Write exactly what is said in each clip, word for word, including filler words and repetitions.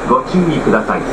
ご注意ください。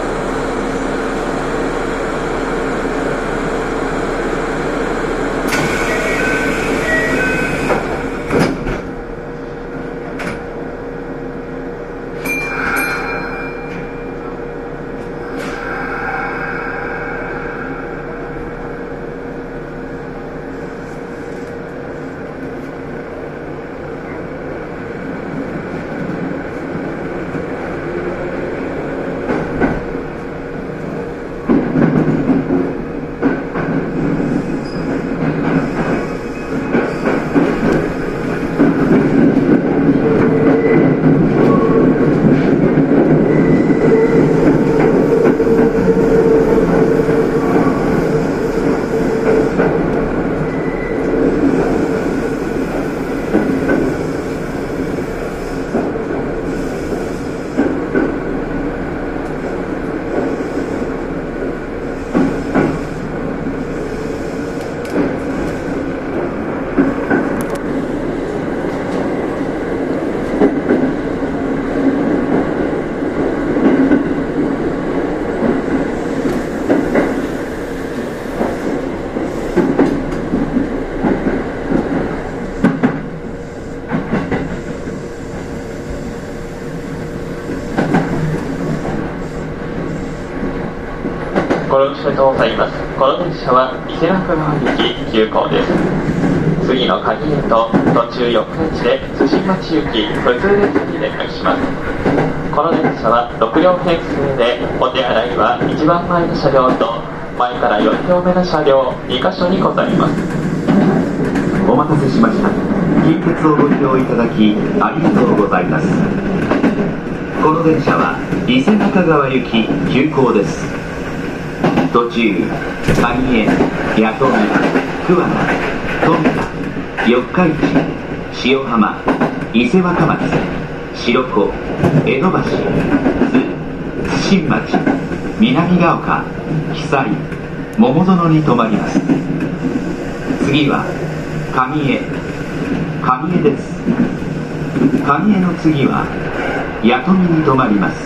ご了承とございます。この電車は伊勢中川行き急行です。次の鍵へと途中四日市で津新町行き普通列車に連絡します。この電車はろく両編成で、お手洗いは一番前の車両と前からよん両目の車両に箇所にございます。 お待たせしました。近鉄をご利用いただきありがとうございます。この電車は伊勢中川行き急行です。途中、蟹江、弥富、桑名、富田、四日市、塩浜、伊勢若松、白子、江戸橋、津、津新町、南ヶ丘、久井、桃園に停まります。次は蟹江、蟹江です。蟹江の次は弥富に停まります。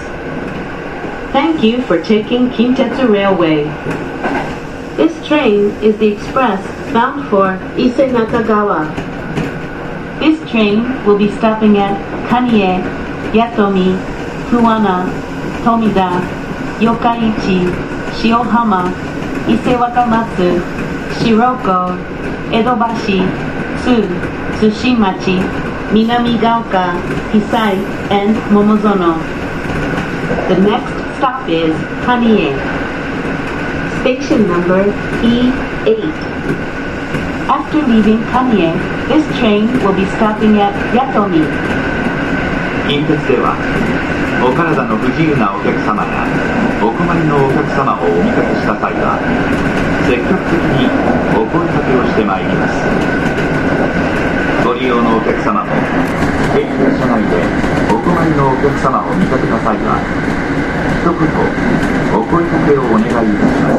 Thank you for taking Kintetsu Railway. This train is the express bound for Ise Nakagawa. This train will be stopping at Kanie, Yatomi, Fuwana, Tomida, Yokkaichi, Shiohama, Ise Wakamatsu, Shiroko, Edobashi, Tsu, Tsushimachi, Minamigaoka, Hisai, and Momozono. The next stop is Kanie. Station number E eight. After leaving Kanie, this train will be stopping at Yatomi. 近鉄ではお体の不自由なお客様やお困りのお客様をお見かけした際は積極的にお声掛けをしてまいります。ご利用のお客様も駅や車内でお困りのお客様を見かけた際は一言お声掛けをお願いいたします。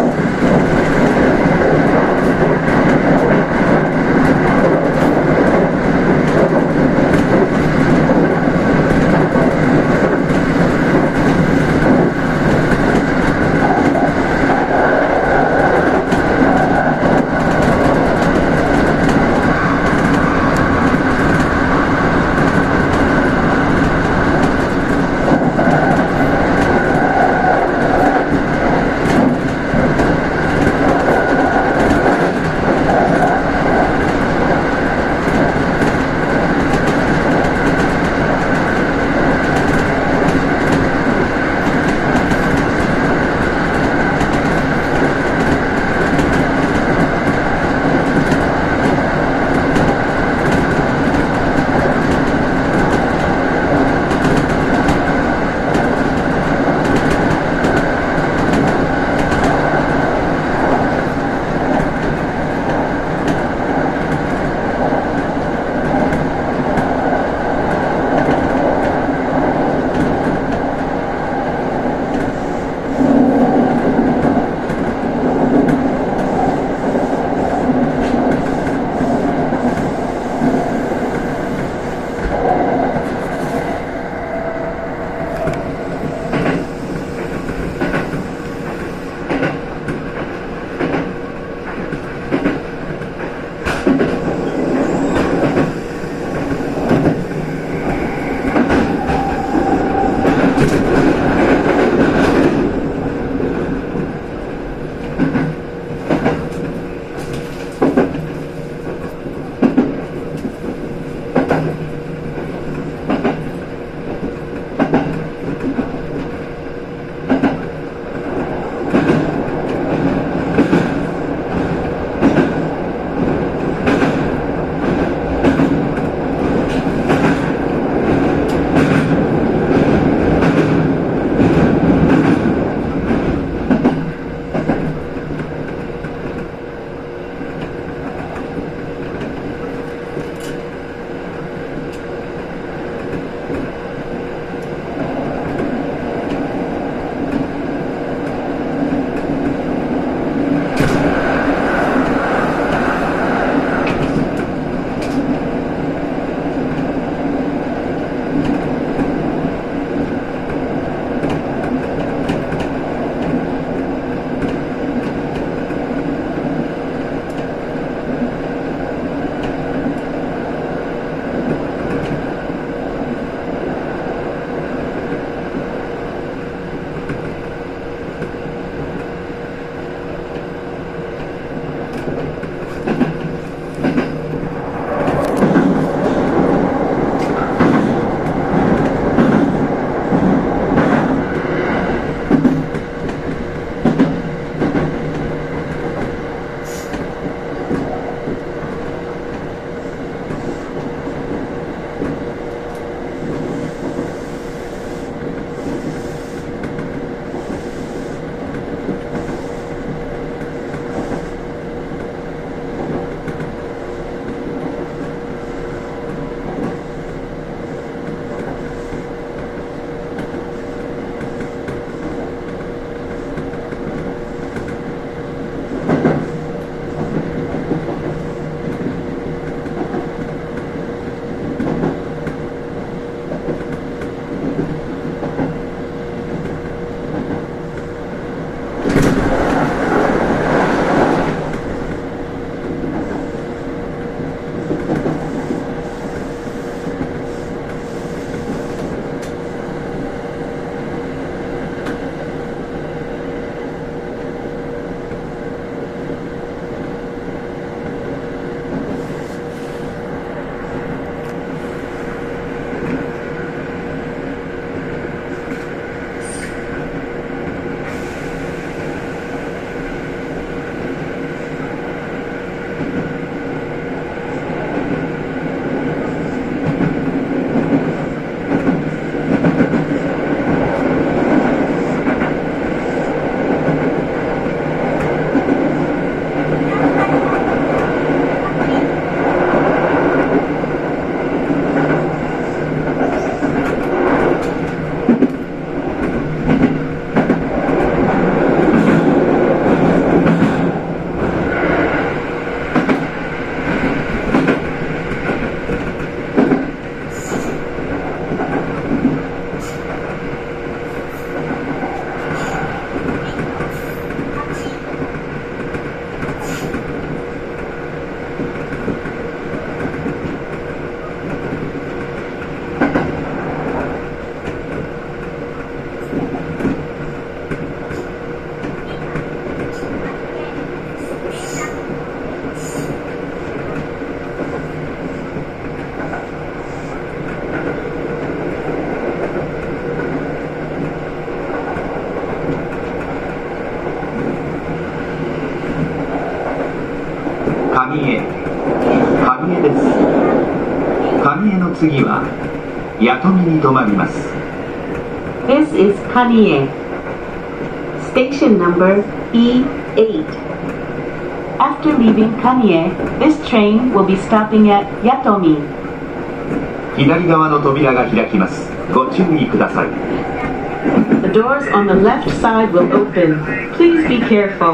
上江上江です。上江の次は弥富に止まります。 This is Kanie. Station number E eight. After leaving Kanie, this train will be stopping at Yatomi. 左側の扉が開きます。ご注意ください。 The doors on the left side will open. Please be careful.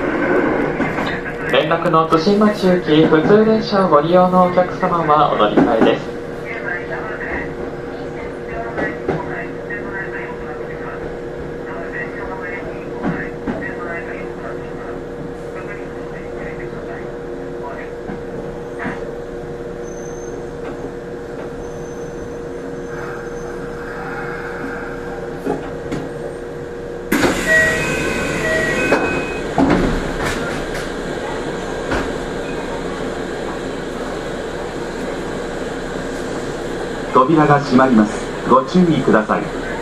連絡の津新町行き普通電車をご利用のお客様はお乗り換えです。 扉が閉まります。ご注意ください。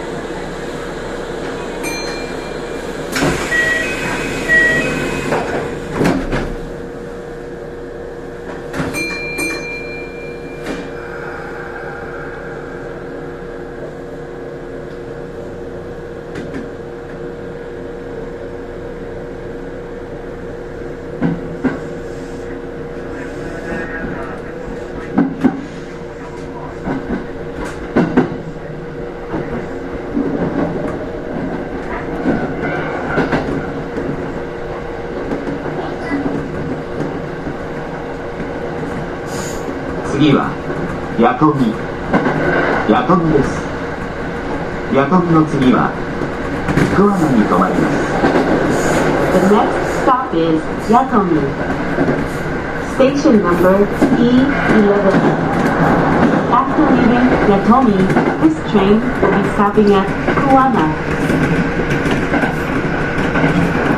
次は弥富弥富です。弥富の次は桑名に止まります。 The next stop is Yatomi. Station number E eleven. After leaving Yatomi, this train will be stopping at Kuwana.